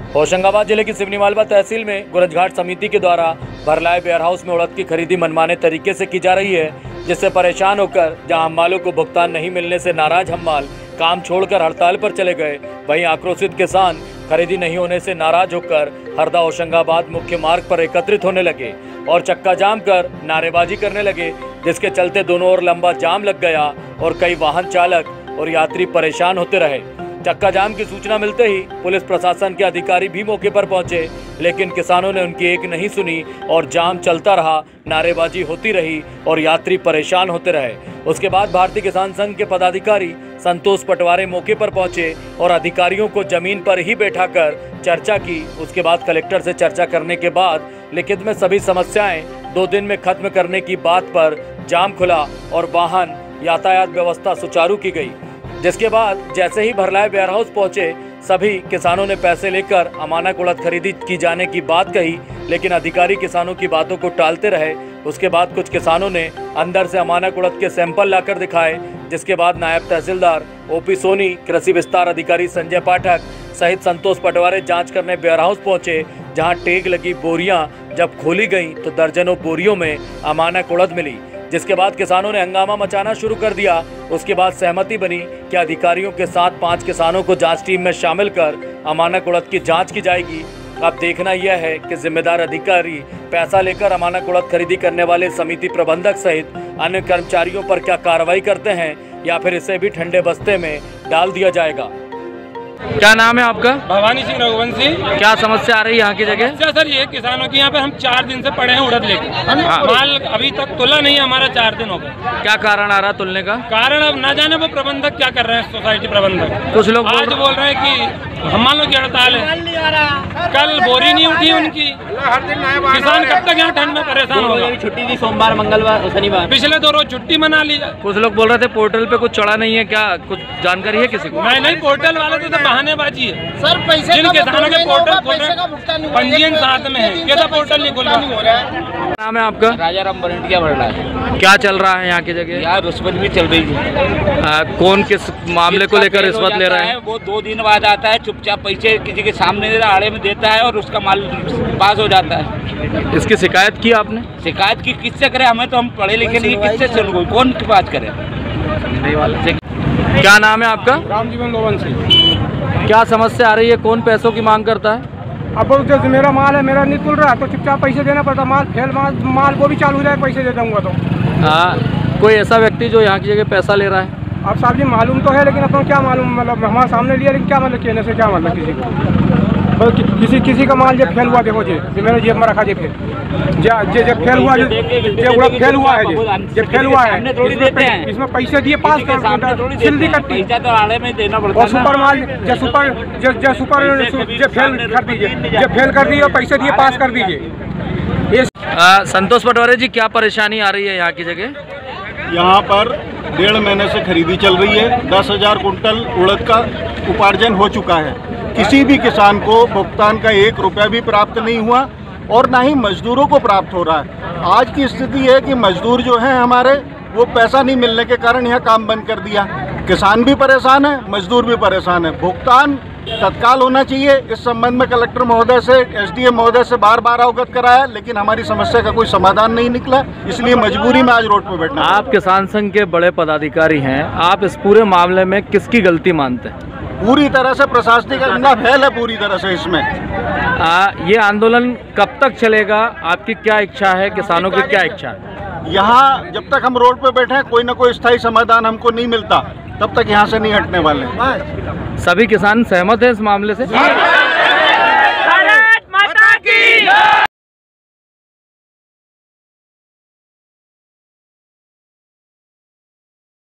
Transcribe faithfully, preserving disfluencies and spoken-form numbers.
होशंगाबाद जिले की सिवनी मालवा तहसील में गुरजघाट समिति के द्वारा भरलाए वेयर हाउस में उड़द की खरीदी मनमाने तरीके से की जा रही है, जिससे परेशान होकर जहां हम्मालों को भुगतान नहीं मिलने से नाराज हम्माल काम छोड़कर हड़ताल पर चले गए, वहीं आक्रोशित किसान खरीदी नहीं होने से नाराज होकर हरदा होशंगाबाद मुख्य मार्ग पर एकत्रित होने लगे और चक्का जाम कर नारेबाजी करने लगे, जिसके चलते दोनों ओर लंबा जाम लग गया और कई वाहन चालक और यात्री परेशान होते रहे। चक्का जाम की सूचना मिलते ही पुलिस प्रशासन के अधिकारी भी मौके पर पहुंचे, लेकिन किसानों ने उनकी एक नहीं सुनी और जाम चलता रहा, नारेबाजी होती रही और यात्री परेशान होते रहे। उसके बाद भारतीय किसान संघ के पदाधिकारी संतोष पटवारे मौके पर पहुंचे और अधिकारियों को जमीन पर ही बैठाकर चर्चा की। उसके बाद कलेक्टर से चर्चा करने के बाद लिखित में सभी समस्याएं दो दिन में खत्म करने की बात पर जाम खुला और वाहन यातायात व्यवस्था सुचारू की गई। जिसके बाद जैसे ही भरलाए वेयर हाउस पहुंचे, सभी किसानों ने पैसे लेकर अमानक उड़द खरीदी की जाने की बात कही, लेकिन अधिकारी किसानों की बातों को टालते रहे। उसके बाद कुछ किसानों ने अंदर से अमानक उड़द के सैंपल लाकर दिखाए, जिसके बाद नायब तहसीलदार ओपी सोनी, कृषि विस्तार अधिकारी संजय पाठक सहित संतोष पटवारे जांच करने वेयर हाउस पहुंचे, जहां टेग लगी बोरियां जब खोली गईं तो दर्जनों बोरियों में अमानक उड़द मिली। जिसके बाद किसानों ने हंगामा मचाना शुरू कर दिया। उसके बाद सहमति बनी कि अधिकारियों के साथ पांच किसानों को जांच टीम में शामिल कर अमानक उड़द की जांच की जाएगी। अब देखना यह है कि जिम्मेदार अधिकारी पैसा लेकर अमानक उड़द खरीदी करने वाले समिति प्रबंधक सहित अन्य कर्मचारियों पर क्या कार्रवाई करते हैं या फिर इसे भी ठंडे बस्ते में डाल दिया जाएगा। क्या नाम है आपका? भवानी सिंह रघुवंशी। क्या समस्या आ रही है यहाँ की जगह? समस्या सर ये किसानों की यहाँ पे हम चार दिन से पड़े हैं उड़द लेके, हाँ। माल अभी तक तुला नहीं है, हमारा चार दिन हो गए। क्या कारण आ रहा तुलने का? कारण अब न जाने वो प्रबंधक क्या कर रहे हैं, सोसाइटी प्रबंधक। कुछ लोग आज बोल रहे हैं कि हम्मालों की हड़ताल है, कल बोरी नहीं उठी उनकी। किसान कब तक यहाँ ठंड में परेशान होगा? छुट्टी थी सोमवार, मंगलवार, शनिवार, पिछले दो रोज छुट्टी मना ली। कुछ लोग बोल रहे थे पोर्टल पे कुछ चढ़ा नहीं है, क्या कुछ जानकारी है किसी को? नहीं नहीं, पोर्टल वाले तो बहानेबाजी है सर। पैसे जिन किसानों के पोर्टल पंजीयन साथ में है, कैसा पोर्टल नहीं खुल रहा? नाम है आपका? राजा राम बरंटिया भर रहा है। क्या चल रहा है यहाँ की जगह? यार रिश्वत भी चल रही है। आ, कौन किस मामले को लेकर रिश्वत ले रहा है? वो दो दिन बाद आता है, चुपचाप पैसे किसी के सामने दे रहा, आड़े में देता है और उसका माल पास हो जाता है। इसकी शिकायत की आपने? शिकायत की किससे करे? हमें तो हम पढ़े लिखे नहीं, किससे चलो, कौन की बात करे? क्या नाम है आपका? रामजीवन लोवंशी। क्या समस्या आ रही है? कौन पैसों की मांग करता है? अब जैसे मेरा माल है, मेरा नहीं तुल रहा तो चुपचाप पैसे देना पड़ता। माल फेल माल माल वो भी चालू हो जाए, पैसे दे दूंगा तो। हाँ, कोई ऐसा व्यक्ति जो यहाँ की जगह पैसा ले रहा है? अब साहब जी मालूम तो है, लेकिन अपन क्या मालूम, मतलब हमारे सामने लिया, लेकिन क्या मतलब कहने से क्या मतलब किसी को, कि, किसी किसी का माल जब फेल हुआ, देखो जी मेरे जेब में रखा जी, फिर जे जब फेल हुआ, जब फेल हुआ है, जब फेल हुआ है, इसमें पैसे दिए पास कर सिल्दी कट्टी और सुपर माल जो सुपर जो सुपर जो फेल कर दीजिए, जो फेल कर दिए और पैसे दिए पास कर दीजिए। संतोष पटवारी जी, क्या परेशानी आ रही है यहाँ की जगह? यहाँ पर डेढ़ महीने से खरीदी चल रही है। दस हजार कुंटल उड़द का उपार्जन हो चुका है। किसी भी किसान को भुगतान का एक रुपया भी प्राप्त नहीं हुआ और ना ही मजदूरों को प्राप्त हो रहा है। आज की स्थिति है कि मजदूर जो हैं हमारे, वो पैसा नहीं मिलने के कारण यहाँ काम बंद कर दिया। किसान भी परेशान है, मजदूर भी परेशान है। भुगतान तत्काल होना चाहिए। इस संबंध में कलेक्टर महोदय से, एसडीएम महोदय से बार बार अवगत कराया, लेकिन हमारी समस्या का कोई समाधान नहीं निकला, इसलिए मजबूरी में आज रोड पर बैठना। आप किसान संघ के बड़े पदाधिकारी हैं, आप इस पूरे मामले में किसकी गलती मानते हैं? पूरी तरह से प्रशासनिक अंगा फैल है पूरी तरह से इसमें। आ, ये आंदोलन कब तक चलेगा? आपकी क्या इच्छा है? किसानों की क्या इच्छा है? यहाँ जब तक हम रोड पे बैठे हैं, कोई ना कोई स्थायी समाधान हमको नहीं मिलता, तब तक यहाँ से नहीं हटने वाले। सभी किसान सहमत हैं इस मामले से?